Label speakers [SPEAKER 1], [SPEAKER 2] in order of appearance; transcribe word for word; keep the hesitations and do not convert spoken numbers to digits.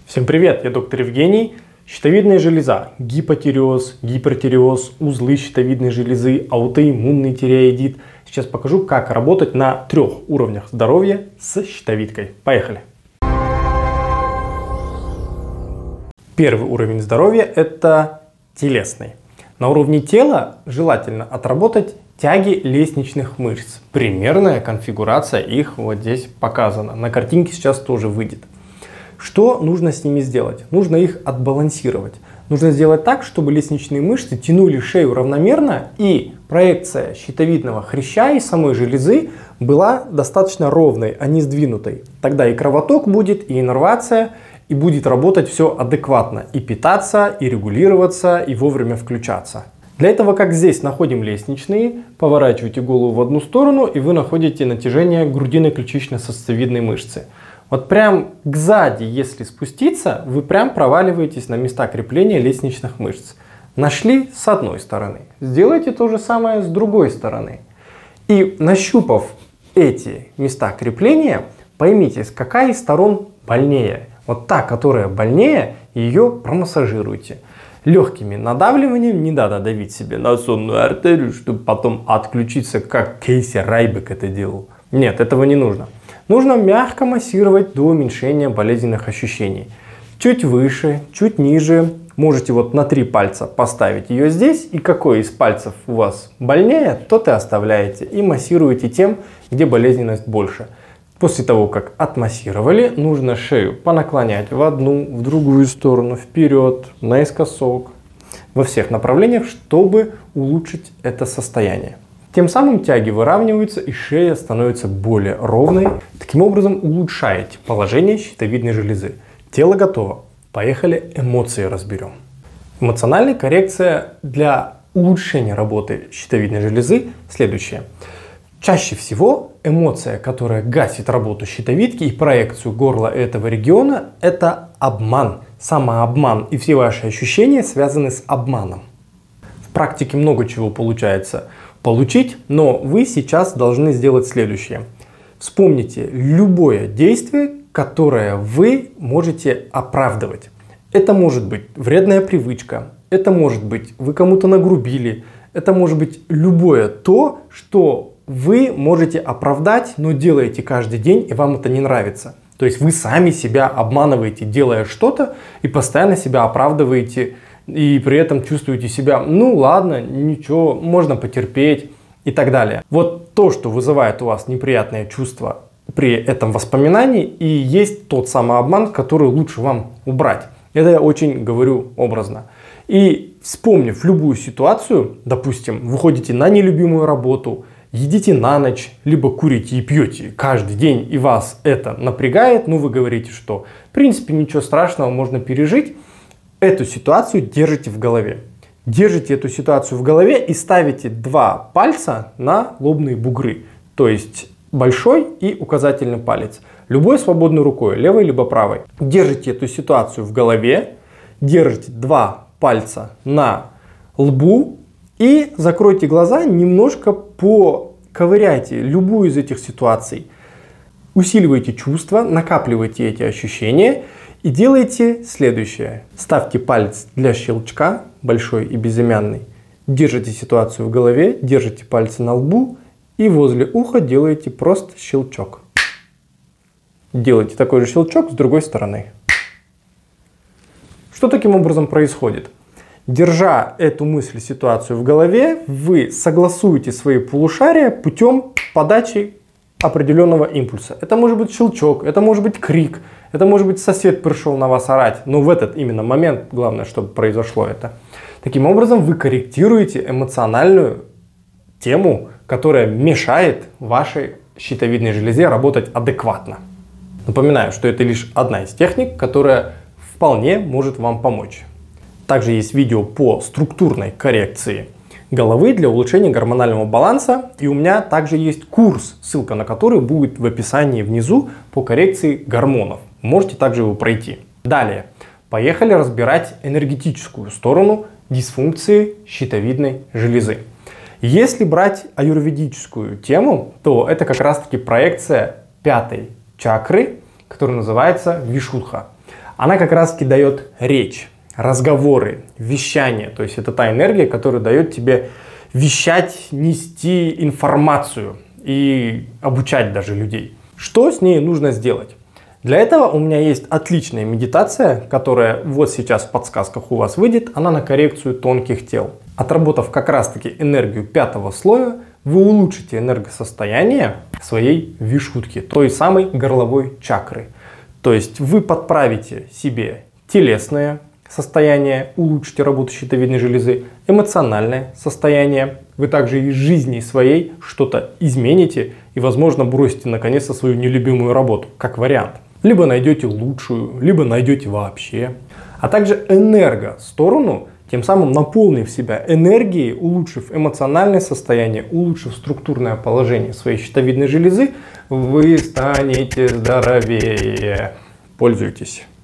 [SPEAKER 1] Всем привет, я доктор Евгений. Щитовидная железа, гипотиреоз, гипертиреоз, узлы щитовидной железы, аутоиммунный тиреоидит. Сейчас покажу, как работать на трех уровнях здоровья с щитовидкой. Поехали! Первый уровень здоровья – это телесный. На уровне тела желательно отработать тяги лестничных мышц. Примерная конфигурация их вот здесь показана. На картинке сейчас тоже выйдет. Что нужно с ними сделать? Нужно их отбалансировать. Нужно сделать так, чтобы лестничные мышцы тянули шею равномерно и проекция щитовидного хряща и самой железы была достаточно ровной, а не сдвинутой. Тогда и кровоток будет, и иннервация, и будет работать все адекватно. И питаться, и регулироваться, и вовремя включаться. Для этого, как здесь находим лестничные, поворачиваете голову в одну сторону, и вы находите натяжение грудино-ключично-сосцевидной мышцы. Вот прям сзади, если спуститься, вы прям проваливаетесь на места крепления лестничных мышц. Нашли с одной стороны. Сделайте то же самое с другой стороны. И нащупав эти места крепления, поймите, с какая из сторон больнее. Вот та, которая больнее, ее промассажируйте. Легкими надавливанием не надо давить себе на сонную артерию, чтобы потом отключиться, как Кейси Райбек это делал. Нет, этого не нужно. Нужно мягко массировать до уменьшения болезненных ощущений. Чуть выше, чуть ниже. Можете вот на три пальца поставить ее здесь. И какой из пальцев у вас больнее, тот и оставляете. И массируете тем, где болезненность больше. После того, как отмассировали, нужно шею понаклонять в одну, в другую сторону, вперед, наискосок. Во всех направлениях, чтобы улучшить это состояние. Тем самым тяги выравниваются и шея становится более ровной. Таким образом улучшаете положение щитовидной железы. Тело готово. Поехали эмоции разберем. Эмоциональная коррекция для улучшения работы щитовидной железы следующая. Чаще всего эмоция, которая гасит работу щитовидки и проекцию горла этого региона, это обман, самообман. И все ваши ощущения связаны с обманом. В практике много чего получается получить, но вы сейчас должны сделать следующее. Вспомните любое действие, которое вы можете оправдывать. Это может быть вредная привычка, это может быть вы кому-то нагрубили, это может быть любое то, что вы можете оправдать, но делаете каждый день и вам это не нравится. То есть вы сами себя обманываете, делая что-то, и постоянно себя оправдываете, и при этом чувствуете себя, ну ладно, ничего, можно потерпеть и так далее. Вот то, что вызывает у вас неприятное чувство при этом воспоминании, и есть тот самообман, который лучше вам убрать. Это я очень говорю образно. И вспомнив любую ситуацию, допустим, вы ходите на нелюбимую работу, едите на ночь, либо курите и пьете каждый день, и вас это напрягает, ну вы говорите, что в принципе ничего страшного, можно пережить. Эту ситуацию держите в голове. Держите эту ситуацию в голове и ставите два пальца на лобные бугры. То есть большой и указательный палец. Любой свободной рукой, левой либо правой. Держите эту ситуацию в голове. Держите два пальца на лбу. И закройте глаза, немножко поковыряйте любую из этих ситуаций. Усиливайте чувства, накапливайте эти ощущения. И делайте следующее. Ставьте палец для щелчка, большой и безымянный. Держите ситуацию в голове, держите пальцы на лбу и возле уха делаете просто щелчок. Делайте такой же щелчок с другой стороны. Что таким образом происходит? Держа эту мысль, ситуацию в голове, вы согласуете свои полушария путем подачи определенного импульса. Это может быть щелчок, это может быть крик. Это может быть сосед пришел на вас орать, но в этот именно момент главное, чтобы произошло это. Таким образом вы корректируете эмоциональную тему, которая мешает вашей щитовидной железе работать адекватно. Напоминаю, что это лишь одна из техник, которая вполне может вам помочь. Также есть видео по структурной коррекции головы для улучшения гормонального баланса. И у меня также есть курс, ссылка на который будет в описании внизу по коррекции гормонов. Можете также его пройти. Далее, поехали разбирать энергетическую сторону дисфункции щитовидной железы. Если брать аюрведическую тему, то это как раз таки проекция пятой чакры, которая называется Вишудха. Она как раз таки дает речь, разговоры, вещание. То есть это та энергия, которая дает тебе вещать, нести информацию и обучать даже людей. Что с ней нужно сделать? Для этого у меня есть отличная медитация, которая вот сейчас в подсказках у вас выйдет. Она на коррекцию тонких тел. Отработав как раз таки энергию пятого слоя, вы улучшите энергосостояние своей вишутки, той самой горловой чакры. То есть вы подправите себе телесное состояние, улучшите работу щитовидной железы, эмоциональное состояние. Вы также из жизни своей что-то измените и, возможно, бросите наконец-то свою нелюбимую работу, как вариант. Либо найдете лучшую, либо найдете вообще. А также энергосторону, тем самым наполнив себя энергией, улучшив эмоциональное состояние, улучшив структурное положение своей щитовидной железы, вы станете здоровее. Пользуйтесь.